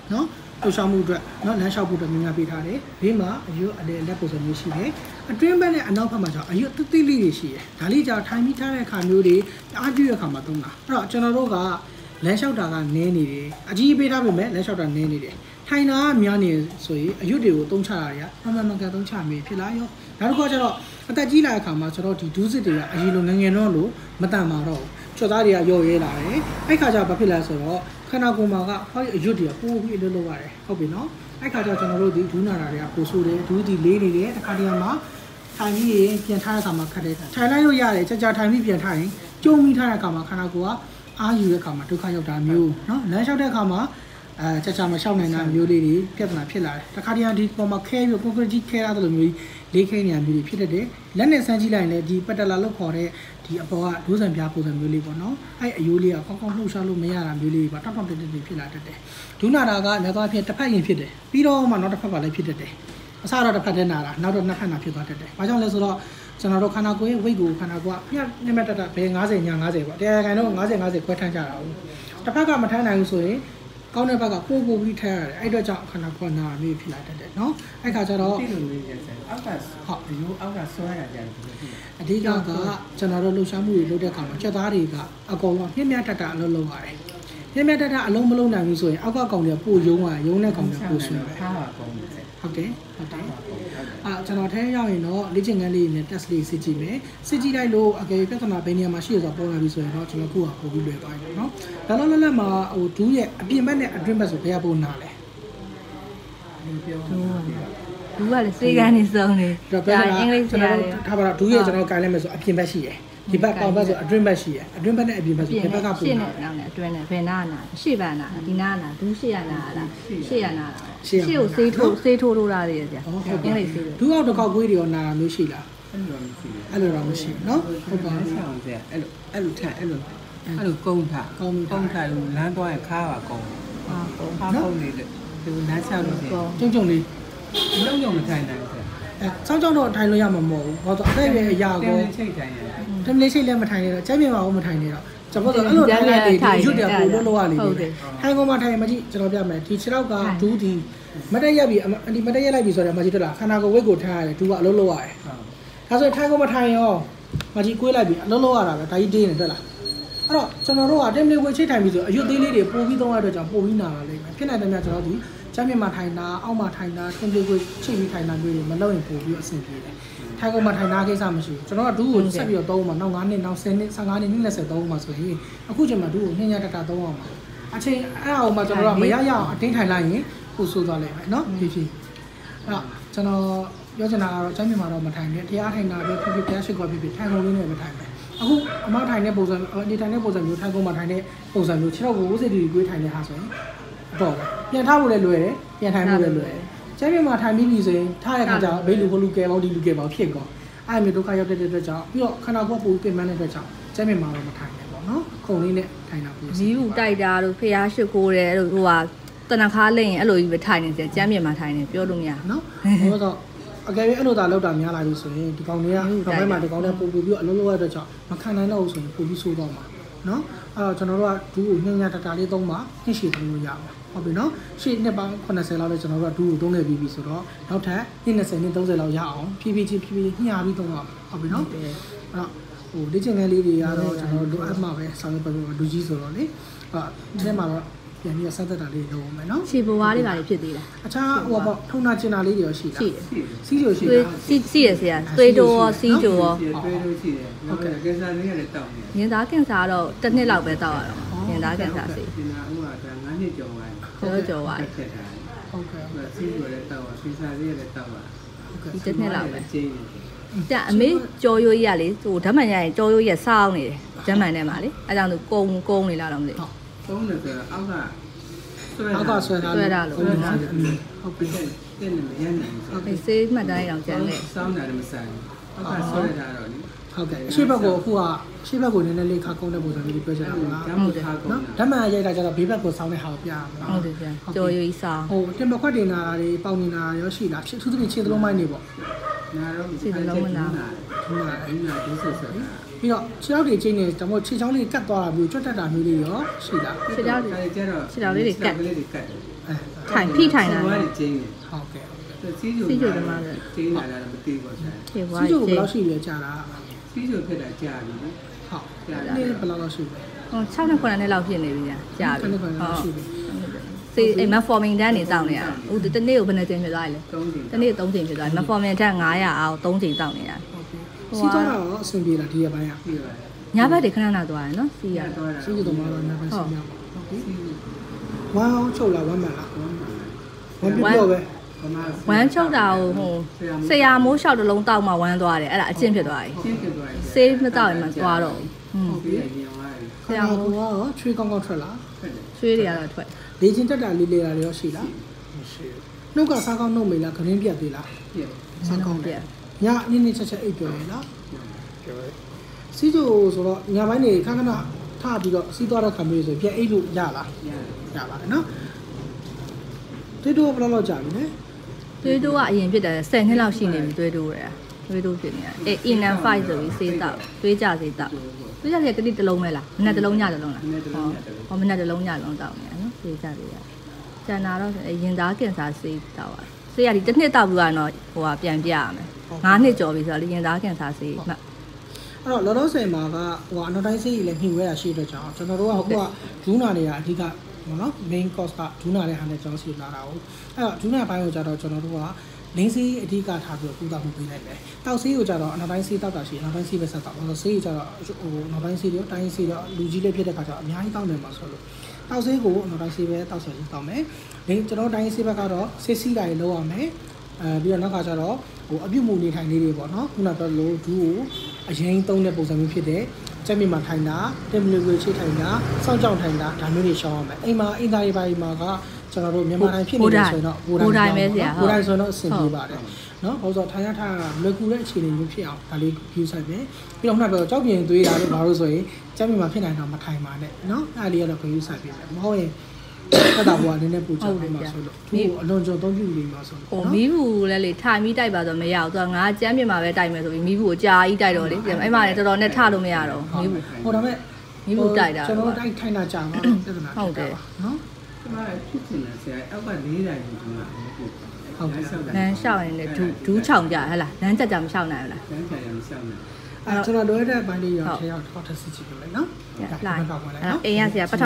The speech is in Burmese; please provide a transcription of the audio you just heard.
နော်လှုပ်ရှားမှုအတွက်နော်လမ်းလျှောက်ဖို့အတွက်များပေးထားတယ်ဘေးမှာအရွတ်အလဲလက်ပုံစံမျိုးရှိတယ်အတွင်းဘက်နဲ့အနောက်ဘက်မှာကျတော့အရွတ်တိတိလေးတွေရှိတယ်ဒါလေးကြောင့်ထိုင်ပြီးထားတဲ့အခါမျိုးတွေအားပြည့်တဲ့အခါမှာသုံးတာအဲ့တော့ကျွန်တော်တို့ကလမ်းလျှောက်တာကနည်းနေတယ်အကြီးပေးထားပေမဲ့လမ်းလျှောက်တာနည်းနေတယ်ထိုင်တာကများနေဆိုရင်အရွတ်တွေကိုသုံးချရတာမှန်ကန်သုံးချမယ်ဖြစ်လားရောနောက်တစ်ခါကျတော့အသက်ကြီးလာတဲ့အခါမှာကျွန်တော်ဒီဒူးစစ်တွေကအရင်လိုငငယ်တော့လို့မတန်ပါတော့ချော်သားတွေကရော့ရဲလာတယ်အဲ့ခါကျဘာဖြစ်လဲဆိုတော့ခန္ဓာကိုယ်မှာကဟောဒီအရွတ်တွေကပိုးပြီးအလုပ်လုပ်ရတယ်ဟုတ်ပြီနော်အဲ့ခါကျကျွန်တော်တို့ဒီဒူးနာတာတွေကပိုဆိုးတယ်ဒူးဒီလေးနေတယ်တစ်ခါတည်းမှာထိုင်ပြီးရင်ပြန်ထားတဲ့အခါမှာခက်တယ်ထိုင်လိုက်လို့ရတယ်ကြာထိုင်ပြီးပြန်ထားရင်ကျုံမိထားတဲ့အခါမှာခန္ဓာကိုယ်ကအားယူတဲ့အခါမှာဒုက္ခရောက်တာမျိုးနော်လမ်းလျှောက်တဲ့အခါမှာကြာမလျှောက်နိုင်တာမျိုးလေးတွေပြဿနာဖြစ်လာတယ်တစ်ခါတည်းဒီပေါ်မှာခဲပြီး concrete ခဲရတဲ့လိုမျိုးလေးခဲနေရမျိုးတွေဖြစ်တတ်တယ်လက်နဲ့ဆန်းကြည့်လိုက်ရင်လည်းဒီပတ်တလာလို့ခေါ်တဲ့ဒီအပေါ်ကဒိုးစံပြားပုံစံမျိုးလေးပေါ့နော်အဲ့အယိုးလေးကကောင်းကောင်းလှုပ်ရှားလို့မရတာမျိုးလေးပါတောက်တက်ဖြစ်လာတတ်တယ်ဒုနာတာကလက်သွားဖြစ်တစ်ဖက်ရင်ဖြစ်တယ်ပြီးတော့မှနောက်တစ်ဖက်ကလည်းဖြစ်တတ်တယ်အစားတော့တစ်ဖက်တည်းနာတာနောက်တော့နှစ်ဖက်နာဖြစ်သွားတတ်တယ်ဘာကြောင့်လဲဆိုတော့ကျွန်တော်တို့ခန္ဓာကိုယ်ရဲ့ weight ကိုခန္ဓာကိုယ်ကညနေမဲ့တက်ဘယ်90ည90ပေါ့တရားခိုင်တော့90ခွဲထမ်းကြတာဟုတ်တစ်ဖက်ကမထမ်းနိုင်ဘူးဆိုရင်ကောင်းတဲ့ဘက်ကပို့ပြီးထမ်းရတယ်အဲ့တော့ကြောင့်ခန္ဓာကိုယ်နာမျိုးဖြစ်လာတတ်တယ်နော်အဲ့ခါကျတော့ဒီလိုမျိုးရစအောက်ကဟုတ်ဒီလိုအောက်ကဆွဲရကြတယ်အဓိကကျွန်တော်တို့လှုပ်ရှားမှုတွေလုပ်တဲ့အခါမှာချက်သားတွေကအကုန်လုံးမြင့်မြတ်တအလုံးလုံးရတယ်မြင့်မြတ်တအလုံးမလုံးနိုင်ဘူးဆိုရင်အောက်ကကောင်တွေပို့ယုံရယုံတဲ့ကောင်တွေပို့ဆွဲပဲထားပါကောင်းတယ်ဟုတ်တယ်ကျွန်တော်ထဲရောက်ရင်တော့လေ့ကျင့်ခန်းလေးနဲ့ test လေးစစ်ကြည့်မယ်စစ်ကြည့်လိုက်လို့အကယ်ပြဿနာဘယ်နေရာမှာရှိရဆိုပေါ်လာပြီဆိုရင်တော့ကျွန်တော်ခုကပို့ပြီးလွယ်သွားပြီเนาะဒါတော့လက်မှာဟိုဒူးရဲ့အပြင်ဘက်နဲ့အတွင်းဘက်ဆိုဘယ်ကပို့နာလဲပြောဒူးကလည်းစေကန်းနေစုံနေဒါအင်္ဂလိပ်ဆရာတွေထားပါတော့ဒူးရဲ့ကျွန်တော်ကိုင်လိုက်မယ်ဆိုအပြင်ဘက်ရှိရယ်ဒီဘက်ကောင်ဘက်ဆိုအတွင်းဘက်ရှိရယ်အတွင်းဘက်နဲ့အပြင်ဘက်ဆိုဘယ်ဘက်ကပို့ရှင်းနေအောင်နဲ့အတွင်းနဲ့ဘယ်နာနာရှေ့ဘက်နာဒီနာနာဒူးရှေ့ရနာလားရှေ့ရနာလားရှေ့ကိုစေးထိုးလို့ရတယ်ဆရာအင်္ဂလိပ်စေးဒူးအောက်တစ်ခေါက်ကွေးတွေရောနာတာမျိုးရှိလားအဲ့လိုတော့မရှိเนาะဟုတ်ပါဘူးဆရာအဲ့လိုထက်အဲ့လိုကုန်းထားလို့လမ်းသွားရင်ခါပါကုန်းခါကုန်းနေတယ်ဒီလမ်းချလို့ကျုံလေးလုံးလုံးမထိုင်နိုင်ဘူးဆရာစောင်းကြောင်းတော့ထိုင်လို့ရမှာမဟုတ်ဘူးဘာလို့အသက်ရွယ်အရာကိုချိတ်ထိုင်ရတယ်တမလေးချိတ်လည်းမထိုင်နေတော့ကျမ်းမြေပါဘူးမထိုင်နေတော့ကျွန်တော်တို့အဲ့လိုထိုင်လိုက်လေရွတ်တယ်ပို့လို့ရလေထိုင်ကုန်မှာထိုင်မကြည့်ကျွန်တော်ပြမယ်ဒီ6ရောက်ကဒူးဒီမတက်ရက်ပြီဒီမတက်ရက်လိုက်ပြီဆိုတော့မကြည့်တော့လားခန္ဓာကိုယ်ဝိတ်ကိုထားရတယ်ဒူးကအလုံးလုံးရတယ်ဒါဆိုထိုင်ကုန်မှာထိုင်ရောမကြည့်ကွေးလိုက်ပြီအလုံးလုံးရတာပဲဒါကြီးတင်းနေတွေ့လားအဲ့တော့ကျွန်တော်တို့ကတင်မလေးကိုချိတ်ထိုင်ပြီဆိုအရွတ်သေးလေးတွေပို့ပြီးသုံးရတဲ့ကြောင့်ပို့ပြီးနာလာလိမ့်မယ်ဖြစ်နိုင်တယ်များကျွန်တော်ဒီကျမ်းမြေမှာထိုင်တာအောက်မှာထိုင်တာတင်မလေးကိုချိတ်ပြီးထိုင်တာမျိုးတွေမလုပ်ရင်ပို့ပြီးအဆင်ပြေတယ်ထိုင်ကုန်မှာထိုင်တာကိစ္စမရှိဘူးကျွန်တော်ကဒူးကိုဆက်ပြီးတော့သုံးအောင်နောက်9နှစ်နောက်10နှစ်15နှစ်20သုံးအောင်ဆိုရင်အခုချိန်မှာဒူးကိုနှင်းရတသုံးအောင်ပါအချိန်အဲ့ဒါကိုမှကျွန်တော်တို့ကမရရအောင်အတင်းထိုင်လိုက်ရင်ပို့ဆိုးသွားလိမ့်မယ်နော်ဖြည်းဖြည်းအဲ့တော့ကျွန်တော်ပြောချင်တာကတော့ကျမ်းမြေမှာတော့မထိုင်နဲ့တရားထိုင်တာပဲဖြည်းဖြည်းတရားရှိခိုးဖြည်းဖြည်းထိုင်ကုန်လေးနဲ့ပဲထိုင်မယ်အခုအမထိုင်တဲ့ပုံစံအနေထိုင်တဲ့ပုံစံမျိုးထိုင်ကုန်မှာထိုင်တဲ့ပုံစံမျိုး6တော့ကို60ဒီဂရီထိုင်တဲ့ဟာဆိုရင်အတော့ပဲပြန်ထားဖို့လည်းလွယ်တယ်ပြန်ထိုင်ဖို့လည်းလွယ်တယ်ကျမ်းမြေမှာထိုင်ပြီးပြီဆိုရင်ထားတဲ့ခါကျတော့ဘေးလူဘလူကဲပေါင်းဒီလူကဲပေါင်းဖြစ်ကုန်အဲ့မျိုးဒုက္ခရောက်တဲ့အတွက်ကြောင့်ပြီးတော့ခန္ဓာကိုယ်ပူပင်ပန်းတဲ့အတွက်ကြောင့်ကျမ်းမြေမှာတော့မထိုင်နဲ့ပေါ့နော်ခုံလေးနဲ့ထိုင်တာပို့မီးဘူးတိုက်တာတို့ဖျားရှိခိုးတယ်အဲ့လိုဟိုဟာတနခါလိမ့်ရင်အဲ့လိုကြီးပဲထိုင်နေတယ်ကျမ်းမြေမှာထိုင်နေပြောလို့မရနော်ဟိုတော့အကယ်၍အဲ့လိုသာလောက်တာများလာပြီဆိုရင်ဒီကောင်တွေကနောက်ပိုင်းမှာဒီကောင်တွေပို့ပြီးတော့အလုံးလုံးရတဲ့ကြောင့်မခံနိုင်တော့ဘူးဆိုရင်ပို့ပြီးဆိုးတော့မှာနော်အဲ့တော့ကျွန်တော်တို့ကဒူးကိုညညတတာလေးသုံးပါနှိရှည်သုံးလို့ရပါဟုတ်ပြီနော်ရှေ့နှစ်ပေါင်း80လောက်လဲကျွန်တော်တို့ကဒူးကိုသုံးခဲ့ပြီးဆိုတော့နောက်ထပ်20နှစ်30လောက်ရအောင်ဖြည်းဖြည်းညှာပြီးသုံးပါဟုတ်ပြီနော်အဲ့တော့ဟိုလေ့ကျင့်ခန်းလေးတွေကတော့ကျွန်တော်တို့လိုအပ်မှာပဲဆောင်ရွက်ပေးဖို့လူကြီးဆိုတော့လေဒီထဲမှာတော့ပြန်ပြီးဆက်သက်တာလေးလုပ်အောင်မယ်နော်ခြေပွားလေးပါလေဖြစ်သေးလားအခြားဟိုပေါ့ထုံနာကျင်တာလေးတွေရောရှိလားရှိတယ်စီးကြိုရှိလားစီးရဆရာသွေးတိုးရောစီးကြိုရောသွေးတိုးရှိတယ်ဟုတ်ကဲ့ကင်ဆာလေးလည်းတောက်နေရင်သားကင်ဆာတော့တစ်နှစ်လောက်ပဲတောက်ရတော့ရင်သားကင်ဆာစီးရင်သားဥက9နှစ်ကျော်သွားကျော်သွားဟုတ်ကဲ့စီးကြိုလည်းတောက်ကင်ဆာလေးလည်းတောက်ပါဟုတ်ကဲ့တစ်နှစ်လောက်ပဲကျင်းတယ်အမေကြော်ရိုးကြီးကလေဟိုဓာတ်မှန်ရရင်ကြော်ရိုးကြီးစောင်းနေတယ်ဓာတ်မှန်ထဲမှာလေအဲကြောင့်သူကုန်းနေလားတော့မသိဘူးကုန်းနေဆိုတော့အောက်ကဆွဲတာလို့ဟုတ်ပြီတဲ့နေမရနိုင်ဘူးဟုတ်ပြီစေးမှတ်တိုင်းအောင်ကျန်တယ်စောင်းတာလည်းမဆိုင်အောက်ကဆွဲတာတော့လေဟုတ်ကဲ့ရှေ့ဘက်ကိုအခုကရှေ့ဘက်ကိုနည်းနည်းလေးခါကုန်းတဲ့ပုံစံမျိုးပြောချင်တာလားဟုတ်တယ်နော်ဓာတ်မှန်ရိုက်တာကျတော့ဘေးဘက်ကိုစောင်းတဲ့ဟာကိုပြရမှာဟုတ်တယ်ပြန်ကြော်ရိုးကြီးစောင်းဟိုတင်မခွက်တင်တာတွေပေါင်နေတာရောရှိလားသူတို့ခြေသလုံးမိုင်းနေပေါ့နာတော့ခြေသလုံးမနာဒုစဆက်ပြီးတော့ခြေထောက်တွေချင်းနေတမို့ခြေချောင်းလေးကတ်သွားတာမျိုးကြွတ်တက်တာမျိုးလေးရောရှိလားခြေထောက်တွေကျတော့ခြေထောက်လေးတွေကတ်လေးတွေကတ်ထိုင်ဖိထိုင်လာဘာတယ်လဲကျင်းဟုတ်ကဲ့စီးကျိုကျင်းလာတာမသိဘူးဆရာဖြစ်သွားစီပြီချိုဘယ်လောက်ရှိလဲကြာတာစီးကျိုဖြစ်တာကြာပြီနော်ဟုတ်နေ့ဘယ်လောက်ရှိလဲဟို6နဲ့9နဲ့လောက်ဖြစ်နေပြီကြာပြီ 9နဲ့9ရှိပြီစေးအိမ်မှာ forming တန်းနေတောင်းနေရဟိုတနေ့ကိုဘယ်နှကြိမ်ဖြစ်သွားလဲ 3 တနေ့3ကြိမ်ဖြစ်သွားတယ်မ forming တန်း900အောင်3ကြိမ်တောင်းနေရစီသွားတာရောအဆင်ပြေလားဒီရပိုင်းကပြီပါညဘက်တွေခဏခဏသွားတယ်နော်စီရစီကတော့မှတော့နောက်ပိုင်းစီရပါဟုတ်ပြီဝမ်းအောင်ချုပ်လားဝမ်းမှန်လားဝမ်းပြောပဲဝမ်းချုပ်တာကိုဟိုဆရာမိုးလျှောက်တလုံးတောက်မှဝမ်းသွားတယ်အဲ့ဒါအကျင့်ဖြစ်သွားပြီရှင်းဖြစ်သွားတယ်ဆေးမတောက်ရင်မသွားတော့ဘူးဟုတ်ပြီညောင်းလာပြီဆရာမိုးရောချွေးကောင်းကောင်းထွက်လားရွှေးတွေကတော့ထွက်လေချင်းတက်တာလေးလေးတာရောရှိလားမရှိဘူးနှုတ်ကစားကောင်းနှုတ်မေလားခရင်းပြတ်သေးလားပြည့်စားကောင်းတယ်ညနည်းနည်းချက်ချက်အိပ်ပြောရလားပြောရစီချိုဆိုတော့ညပိုင်းနေခဏခဏထားပြီးတော့စီးသွားတဲ့ခံမျိုးဆိုပြန်အိပ်လို့ရလားရပါတယ်နော်တွေးတော့ဘယ်လောက်ကြာပြီလဲသွေးတိုးကအရင်ဖြစ်တယ်10နှစ်လောက်ရှိနေပြီသွေးတိုးရသွေးတိုးဖြစ်နေတယ်အေး EN5 ဆိုပြီးဆေးတောက်သွေးကြဆေးတောက်သွေးကြဆေးကတိတစ်လုံးပဲလားမနက်တစ်လုံးညတစ်လုံးလားဟောမနက်တစ်လုံးညတစ်လုံးတောက်နေရနော်ဆေးကြဆေးရကျန်တာတော့ရင်သားကင်ဆာဆေးတောက်ရဆေးရဒီတစ်နှစ်တောက်ပြီးတော့ဟိုကပြန်ပြရမယ်9နှစ်ကျော်ပြီဆိုတော့ရင်သားကင်ဆာဆေးမှတ်အဲ့တော့လောလောဆယ်မှာကဟိုအနောက်တိုင်းဆေးကြီးလည်းနှိမ့်ဝဲတာရှိတဲ့ကြောင့်ကျွန်တော်တို့ကဟိုကဂျူးနာတွေကအဓိကပေါ့နော် main course ကဂျူးနာတဲ့ဟာနဲ့ကျွန်တော်စီလာတာဟုတ်အဲ့တော့ဂျူးနာဘိုင်းကိုကြတော့ကျွန်တော်တို့ကလင်းဆေးအဓိကထားပြီးတော့ပူတာမှုပေးလိုက်တယ်တောက်ဆေးကိုကြတော့အနောက်တိုင်းဆေးတောက်တာရှိအနောက်တိုင်းဆေးပဲဆက်တောက်ဆေးကိုကြတော့ဟိုအနောက်တိုင်းဆေးရောတိုင်းဆေးရောလူကြီးလေးဖြစ်တဲ့ခါကျတော့အများကြီးတောက်နေမှာဆိုလို့တောက်ဆေးကိုအနောက်တိုင်းဆေးပဲတောက်ဆက်တောက်မယ်လင်းကျွန်တော်တိုင်းဆေးဘက်ကတော့ဆေးစီးတာတွေလောက်ရမယ်ပြီးတော့နောက်ကကျတော့ဟိုအပြုတ်မှုနေထိုင်လေးတွေပေါ့နော်ခုနပြောလို့ဒူးကိုအရင်သုံးတဲ့ပုံစံမျိုးဖြစ်တဲ့ကျက်မြမှာထိုင်တာတင်မလီဝေချိထိုင်တာစောင့်ကြောင်ထိုင်တာဒါမျိုးတွေရှောင်းရမယ်အိမ်မှာအင်သားတွေပိုင်းမှာကကျွန်တော်တို့မြန်မာတိုင်းဖြစ်နေတယ်ဆိုတော့ဘိုးတိုင်းပဲဆရာဘိုးတိုင်းဆိုတော့အဆင်ပြေပါတယ်နော်ဘာလို့ဆိုထိုင်ရထားတာလွယ်ကူတဲ့အခြေအနေမျိုးဖြစ်အောင်ဒါလေး view ဆိုင်ပဲပြီးတော့ခုနပြောကြောက်ပြင်းသွေးတာလို့ဘာလို့ဆိုရင်ကျက်မြမှာဖြစ်နိုင်တော့မထိုင်ပါနဲ့နော်အဲ့လေးကတော့ view ဆိုင်ပြင်မယ်မဟုတ်ရင်အဲ့ဒါဘောကနည်းနည်းပူချပေးမှာဆိုလို့သူ့ကိုအလွန်ကျော်သုံးပြနေမှာဆိုလို့ဟိုမီးဘူးလဲလေထိုင်ပြီးတိုက်ပါဆိုမရဘူးသူကငါကျမ်းပြင်မှာပဲတိုက်မယ်ဆိုပြီးမီးဘူးကိုကြာကြီးတိုက်တော့လေအဲ့မှာလည်းတော်တော်နဲ့ထလို့မရတော့မီးဘူးဟိုဒါမဲ့မီးဘူးတိုက်တာကျွန်တော်တိုက်ထိုင်တာကြာမှာပြဿနာဟုတ်တယ်နော်ကျမဖြစ်နေတာဆရာအောက်က၄တိုင်ကိုဒီမှာဟုတ်လမ်းလျှောက်ရင်လည်းဒူးချောင်ကြဟဲ့လားလမ်းကြကြမလျှောက်နိုင်ဘူးလားလမ်းချရမလျှောက်နိုင်ကျွန်တော်တို့ရဲ့ဘိုင်းလေးရောထဲရောက်ထောက်ထပ်စစ်ကြည့်လို့လေနော်လာအိမ်ရဆရာပထ